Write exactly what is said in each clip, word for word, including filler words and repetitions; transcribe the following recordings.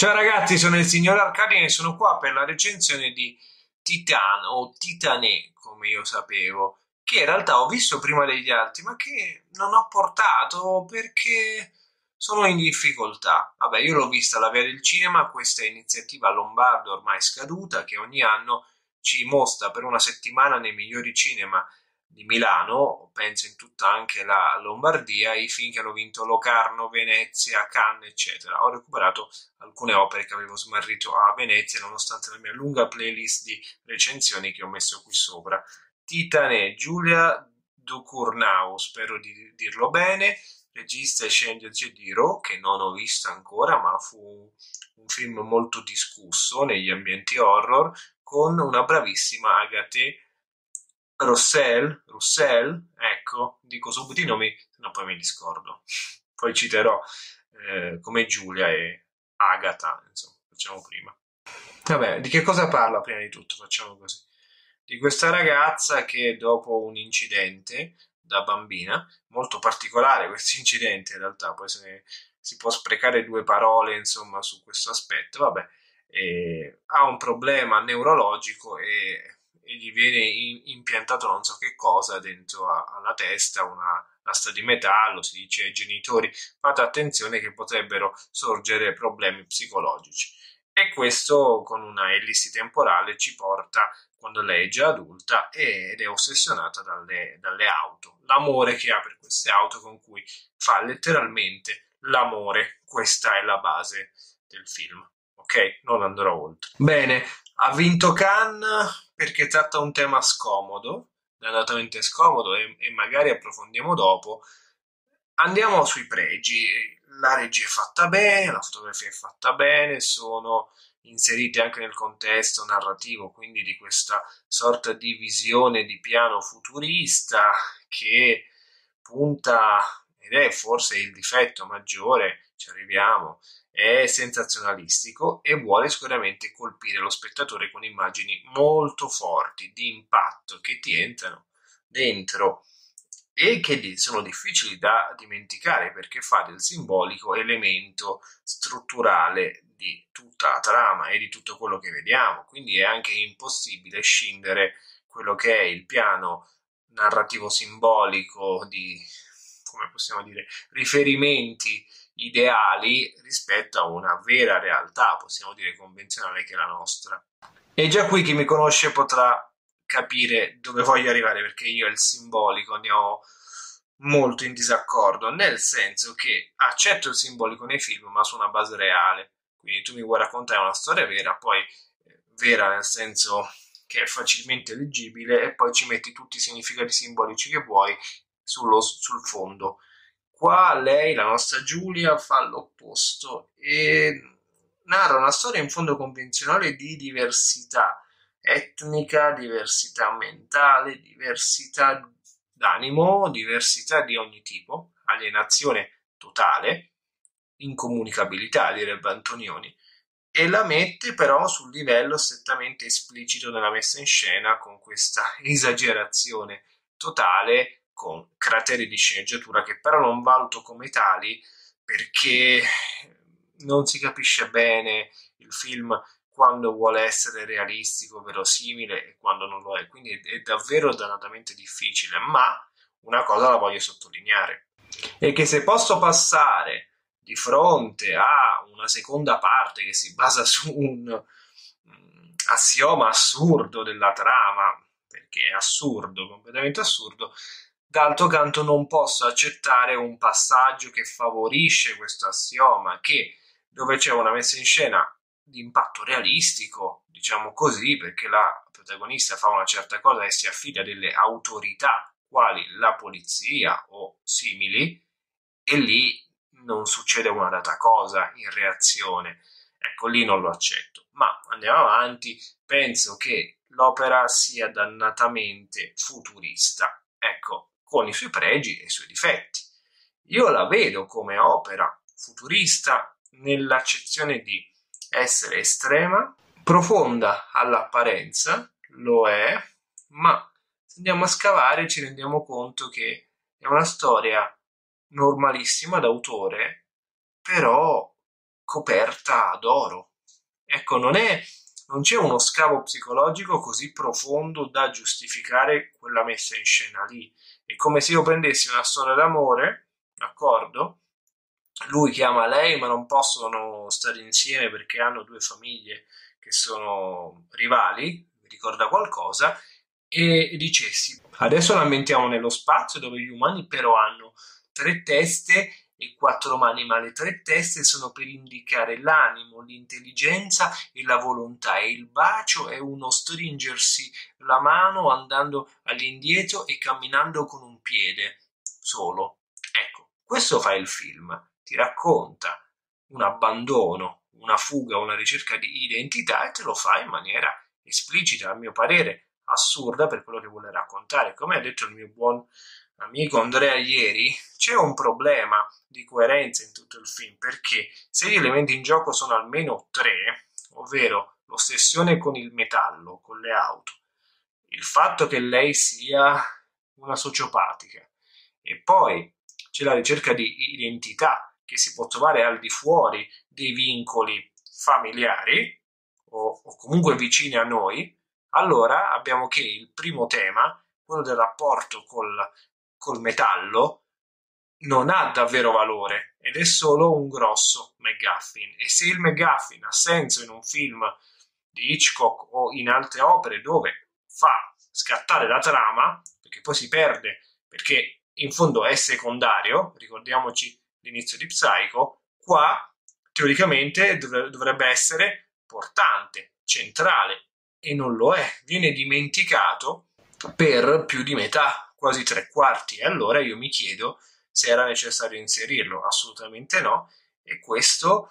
Ciao ragazzi, sono il signor Arcadine e sono qua per la recensione di Titan o Titané, come io sapevo, che in realtà ho visto prima degli altri, ma che non ho portato perché sono in difficoltà. Vabbè, io l'ho vista alla Via del Cinema, questa iniziativa lombarda ormai scaduta, che ogni anno ci mostra per una settimana nei migliori cinema di Milano, penso in tutta anche la Lombardia, i film che hanno vinto Locarno, Venezia, Cannes, eccetera. Ho recuperato alcune opere che avevo smarrito a Venezia, nonostante la mia lunga playlist di recensioni che ho messo qui sopra. Titané, Giulia Ducournau, spero di dirlo bene, regista e sceneggiatore di Ro, che non ho visto ancora, ma fu un film molto discusso negli ambienti horror, con una bravissima Agathe Roussel, Roussel, ecco, dico subito i nomi, no poi mi discordo. Poi citerò eh, come Giulia e Agatha, insomma, facciamo prima. Vabbè, di che cosa parla prima di tutto? Facciamo così. Di questa ragazza che dopo un incidente da bambina, molto particolare questo incidente in realtà, poi se ne, si può sprecare due parole insomma su questo aspetto, vabbè, eh, ha un problema neurologico e, e gli viene in, impiantato non so che cosa dentro a, alla testa, una asta di metallo, si dice ai genitori fate attenzione che potrebbero sorgere problemi psicologici. E questo con una ellissi temporale ci porta quando lei è già adulta ed è ossessionata dalle, dalle auto. L'amore che ha per queste auto con cui fa letteralmente l'amore. Questa è la base del film. Ok? Non andrò oltre. Bene, ha vinto Cannes perché tratta un tema scomodo, dannatamente scomodo e, e magari approfondiamo dopo. Andiamo sui pregi. La regia è fatta bene, la fotografia è fatta bene, sono inserite anche nel contesto narrativo, quindi di questa sorta di visione di piano futurista che punta, ed è forse il difetto maggiore, ci arriviamo, è sensazionalistico e vuole sicuramente colpire lo spettatore con immagini molto forti, di impatto, che ti entrano dentro e che sono difficili da dimenticare perché fa del simbolico elemento strutturale di tutta la trama e di tutto quello che vediamo, quindi è anche impossibile scindere quello che è il piano narrativo simbolico di, come possiamo dire, riferimenti ideali rispetto a una vera realtà, possiamo dire convenzionale, che è la nostra. E già qui chi mi conosce potrà capire dove voglio arrivare, perché io e il simbolico andiamo molto in disaccordo, nel senso che accetto il simbolico nei film ma su una base reale, quindi tu mi vuoi raccontare una storia vera, poi eh, vera nel senso che è facilmente leggibile, e poi ci metti tutti i significati simbolici che vuoi sullo, sul fondo. Qua lei, la nostra Giulia, fa l'opposto e narra una storia in fondo convenzionale di diversità etnica, diversità mentale, diversità d'animo, diversità di ogni tipo, alienazione totale, incomunicabilità, direbbe Antonioni, e la mette però sul livello strettamente esplicito della messa in scena, con questa esagerazione totale, con crateri di sceneggiatura che però non valuto come tali perché non si capisce bene il film quando vuole essere realistico, verosimile e quando non lo è, quindi è, è davvero dannatamente difficile, ma una cosa la voglio sottolineare, è che se posso passare di fronte a una seconda parte che si basa su un um, assioma assurdo della trama, perché è assurdo, completamente assurdo, d'altro canto non posso accettare un passaggio che favorisce questo assioma, che dove c'è una messa in scena di impatto realistico, diciamo così, perché la protagonista fa una certa cosa e si affida a delle autorità quali la polizia o simili, e lì non succede una data cosa in reazione. Ecco, lì non lo accetto. Ma andiamo avanti, penso che l'opera sia dannatamente futurista, ecco, con i suoi pregi e i suoi difetti. Io la vedo come opera futurista nell'accezione di essere estrema, profonda all'apparenza, lo è, ma se andiamo a scavare ci rendiamo conto che è una storia normalissima d'autore, però coperta d'oro. Ecco, non è, non c'è uno scavo psicologico così profondo da giustificare quella messa in scena lì. È come se io prendessi una storia d'amore, d'accordo? Lui chiama lei, ma non possono stare insieme perché hanno due famiglie che sono rivali, mi ricorda qualcosa, e dicessi, adesso l'ambientiamo nello spazio dove gli umani però hanno tre teste e quattro mani, ma le tre teste sono per indicare l'animo, l'intelligenza e la volontà, e il bacio è uno stringersi la mano andando all'indietro e camminando con un piede solo. Ecco, questo fa il film, ti racconta un abbandono, una fuga, una ricerca di identità e te lo fa in maniera esplicita, a mio parere assurda per quello che vuole raccontare. Come ha detto il mio buon amico Andrea ieri, c'è un problema di coerenza in tutto il film, perché se gli elementi in gioco sono almeno tre, ovvero l'ossessione con il metallo, con le auto, il fatto che lei sia una sociopatica e poi c'è la ricerca di identità che si può trovare al di fuori dei vincoli familiari o, o comunque vicini a noi, allora abbiamo che il primo tema, quello del rapporto col, col metallo, non ha davvero valore ed è solo un grosso MacGuffin. E se il MacGuffin ha senso in un film di Hitchcock o in altre opere dove fa scattare la trama, perché poi si perde, perché in fondo è secondario, ricordiamoci l'inizio di Psycho, qua teoricamente dovrebbe essere portante, centrale, e non lo è, viene dimenticato per più di metà, quasi tre quarti, e allora io mi chiedo se era necessario inserirlo. Assolutamente no, e questo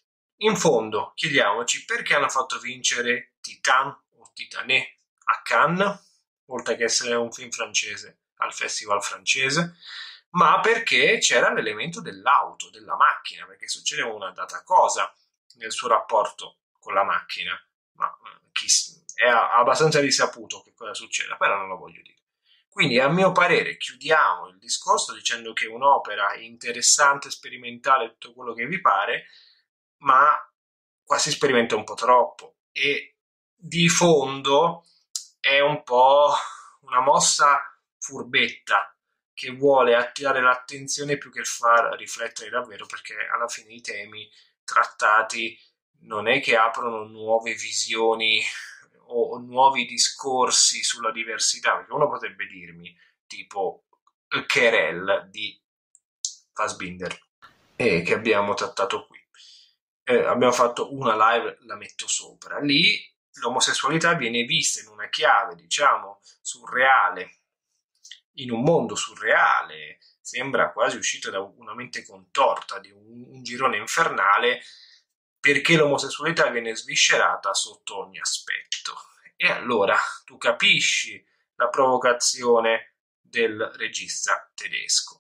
in fondo chiediamoci perché hanno fatto vincere Titan o Titané a Cannes, oltre che essere un film francese al festival francese, ma perché c'era l'elemento dell'auto, della macchina, perché succede una data cosa nel suo rapporto con la macchina, ma chi, è abbastanza risaputo che cosa succeda, però non lo voglio dire. Quindi a mio parere chiudiamo il discorso dicendo che è un'opera interessante, sperimentale, tutto quello che vi pare, ma qua si sperimenta un po' troppo e di fondo è un po' una mossa furbetta che vuole attirare l'attenzione più che far riflettere davvero, perché alla fine i temi trattati non è che aprono nuove visioni o nuovi discorsi sulla diversità, perché uno potrebbe dirmi tipo Querelle di Fassbinder eh, che abbiamo trattato qui. Eh, abbiamo fatto una live, la metto sopra. Lì l'omosessualità viene vista in una chiave, diciamo, surreale, in un mondo surreale, sembra quasi uscito da una mente contorta, di un, un girone infernale, perché l'omosessualità viene sviscerata sotto ogni aspetto. E allora tu capisci la provocazione del regista tedesco,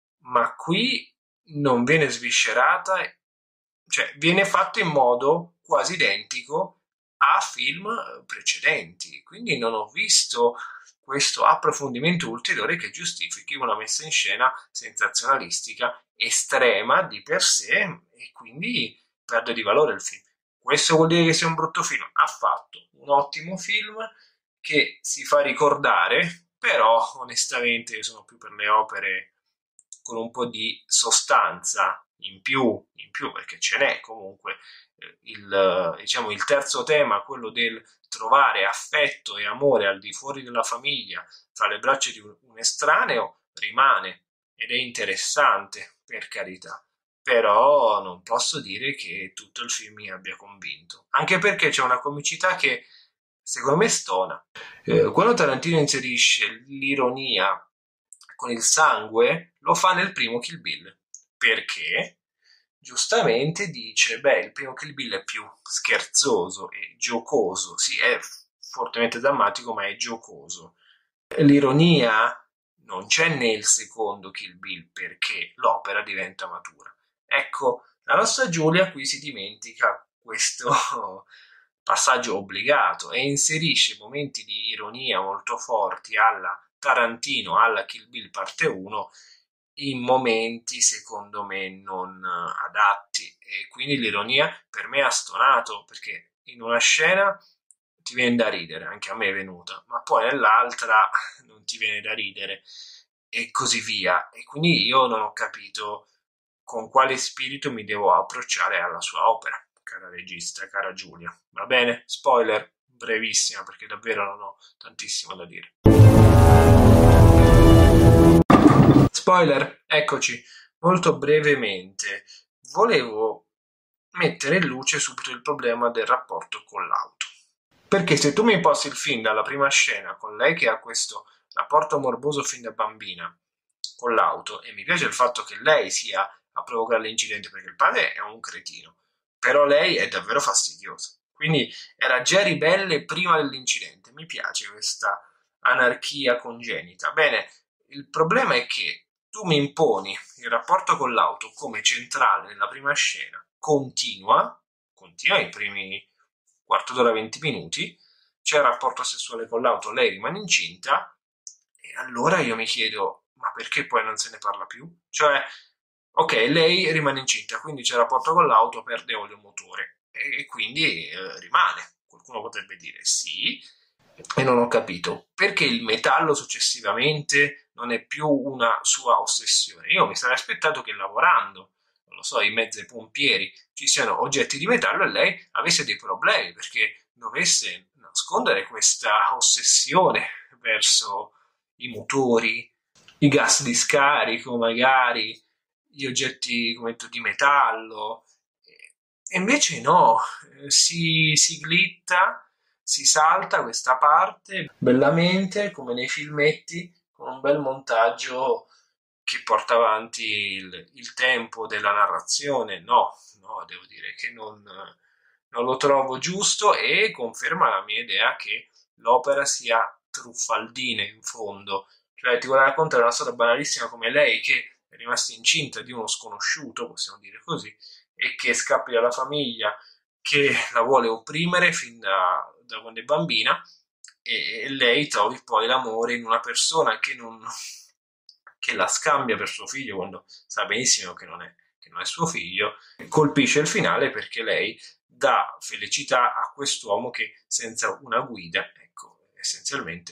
ma qui non viene sviscerata, cioè viene fatto in modo quasi identico a film precedenti, quindi non ho visto questo approfondimento ulteriore che giustifichi una messa in scena sensazionalistica estrema di per sé e quindi perde di valore il film. Questo vuol dire che sia un brutto film? Ha fatto un ottimo film che si fa ricordare, però onestamente io sono più per le opere con un po' di sostanza in più, in più perché ce n'è comunque. Il, diciamo, il terzo tema, quello del trovare affetto e amore al di fuori della famiglia, tra le braccia di un, un estraneo, rimane ed è interessante, per carità. Però non posso dire che tutto il film mi abbia convinto, anche perché c'è una comicità che secondo me stona. Eh, quando Tarantino inserisce l'ironia con il sangue, lo fa nel primo Kill Bill, perché giustamente dice, beh, il primo Kill Bill è più scherzoso e giocoso, sì, è fortemente drammatico, ma è giocoso. L'ironia non c'è nel secondo Kill Bill, perché l'opera diventa matura. Ecco, la nostra Giulia qui si dimentica questo passaggio obbligato e inserisce momenti di ironia molto forti alla Tarantino, alla Kill Bill parte uno, in momenti secondo me non adatti, e quindi l'ironia per me ha stonato, perché in una scena ti viene da ridere, anche a me è venuta, ma poi nell'altra non ti viene da ridere e così via, e quindi io non ho capito con quale spirito mi devo approcciare alla sua opera, cara regista, cara Giulia. Va bene? Spoiler brevissima, perché davvero non ho tantissimo da dire. Spoiler, eccoci. Molto brevemente, volevo mettere in luce subito il problema del rapporto con l'auto. Perché se tu mi posti il film dalla prima scena con lei che ha questo rapporto morboso fin da bambina con l'auto, e mi piace il fatto che lei sia a provocare l'incidente perché il padre è un cretino, però lei è davvero fastidiosa. Quindi era già ribelle prima dell'incidente. Mi piace questa anarchia congenita. Bene, il problema è che tu mi imponi il rapporto con l'auto come centrale nella prima scena, continua, continua i primi quarto d'ora, venti minuti, c'è il rapporto sessuale con l'auto, lei rimane incinta, e allora io mi chiedo, ma perché poi non se ne parla più? Cioè, ok, lei rimane incinta, quindi c'è il rapporto con l'auto, perde olio motore, e, e quindi eh, rimane. Qualcuno potrebbe dire sì, e non ho capito perché il metallo successivamente non è più una sua ossessione. Io mi sarei aspettato che lavorando, non lo so, in mezzo ai pompieri ci siano oggetti di metallo e lei avesse dei problemi perché dovesse nascondere questa ossessione verso i motori, i gas di scarico, magari gli oggetti come detto, di metallo. E invece no, si, si glitta, si salta questa parte bellamente come nei filmetti con un bel montaggio che porta avanti il, il tempo della narrazione. No, no, devo dire che non, non lo trovo giusto, e conferma la mia idea che l'opera sia truffaldina in fondo. Cioè ti vuole raccontare una storia banalissima come lei che è rimasta incinta di uno sconosciuto, possiamo dire così, e che scappi dalla famiglia che la vuole opprimere fin da, da quando è bambina, e, e lei trovi poi l'amore in una persona che, non, che la scambia per suo figlio quando sa benissimo che non è, che non è suo figlio. Colpisce il finale perché lei dà felicità a quest'uomo che senza una guida, ecco, essenzialmente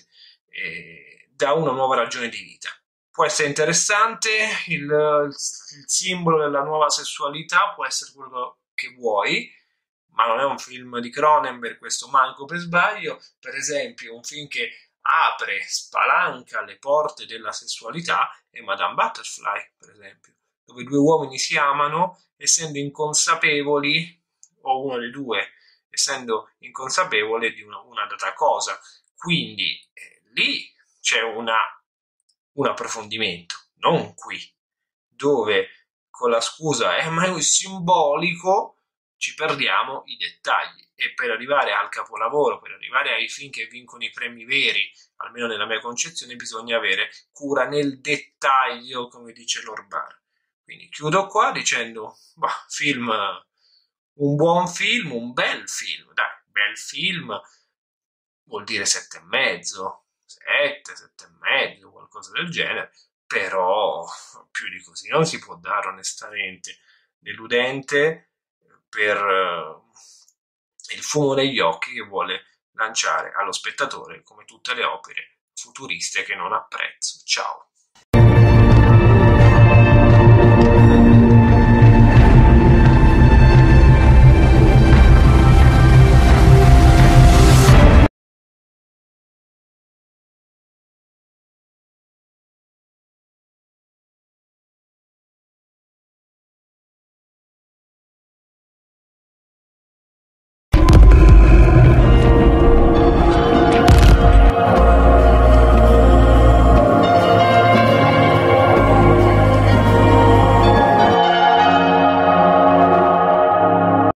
eh, dà una nuova ragione di vita. Può essere interessante, il, il simbolo della nuova sessualità può essere quello che vuoi, ma non è un film di Cronenberg, questo manco per sbaglio. Per esempio, un film che apre, spalanca le porte della sessualità è Madame Butterfly, per esempio, dove due uomini si amano essendo inconsapevoli, o uno dei due essendo inconsapevole di una, una data cosa. Quindi eh, lì c'è una, un approfondimento, non qui, dove con la scusa eh, ma è simbolico ci perdiamo i dettagli, e per arrivare al capolavoro, per arrivare ai film che vincono i premi veri, almeno nella mia concezione, bisogna avere cura nel dettaglio, come dice Lorbar. Quindi chiudo qua dicendo, bah, film, un buon film, un bel film, dai, bel film vuol dire sette e mezzo, sette, sette e mezzo, qualcosa del genere, però più di così non si può dare onestamente. Deludente per eh, il fumo negli occhi che vuole lanciare allo spettatore come tutte le opere futuriste che non apprezzo. Ciao.